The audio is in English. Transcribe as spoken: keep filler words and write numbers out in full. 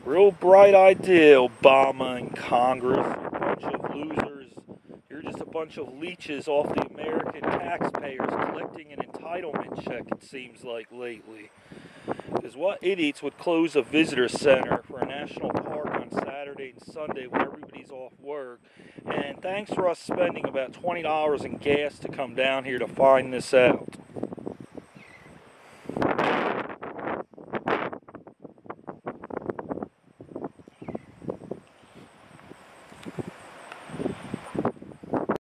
Real bright idea, Obama and Congress. You're a bunch of losers. You're just a bunch of leeches off the American taxpayers collecting an entitlement check, it seems like, lately. Because what idiots would close a visitor center for a national park on Saturday and Sunday when everybody's off work? And thanks for us spending about twenty dollars in gas to come down here to find this out.